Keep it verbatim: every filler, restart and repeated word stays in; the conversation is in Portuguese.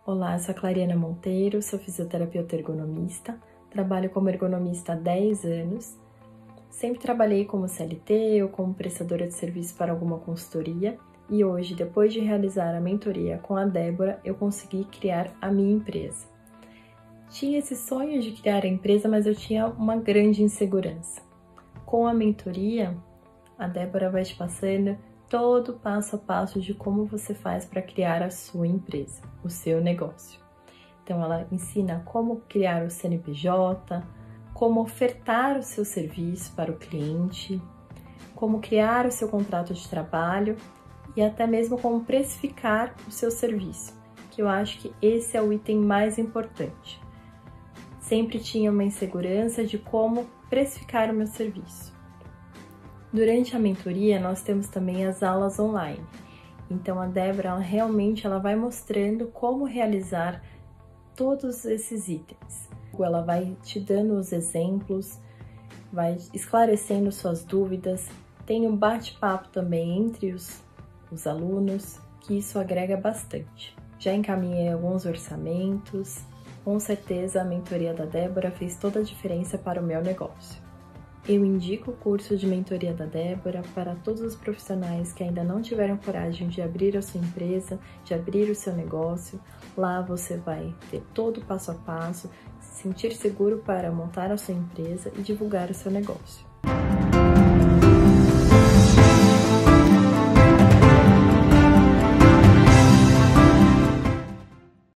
Olá, eu sou a Clariana Monteiro, sou fisioterapeuta ergonomista, trabalho como ergonomista há dez anos. Sempre trabalhei como C L T ou como prestadora de serviço para alguma consultoria e hoje, depois de realizar a mentoria com a Débora, eu consegui criar a minha empresa. Tinha esse sonho de criar a empresa, mas eu tinha uma grande insegurança. Com a mentoria, a Débora vai te passando todo o passo a passo de como você faz para criar a sua empresa, o seu negócio. Então, ela ensina como criar o C N P J, como ofertar o seu serviço para o cliente, como criar o seu contrato de trabalho e até mesmo como precificar o seu serviço, que eu acho que esse é o item mais importante. Sempre tinha uma insegurança de como precificar o meu serviço. Durante a mentoria, nós temos também as aulas online. Então, a Débora, ela, realmente ela vai mostrando como realizar todos esses itens. Ela vai te dando os exemplos, vai esclarecendo suas dúvidas. Tem um bate-papo também entre os, os alunos, que isso agrega bastante. Já encaminhei alguns orçamentos. Com certeza, a mentoria da Débora fez toda a diferença para o meu negócio. Eu indico o curso de mentoria da Débora para todos os profissionais que ainda não tiveram coragem de abrir a sua empresa, de abrir o seu negócio. Lá você vai ter todo o passo a passo, se sentir seguro para montar a sua empresa e divulgar o seu negócio.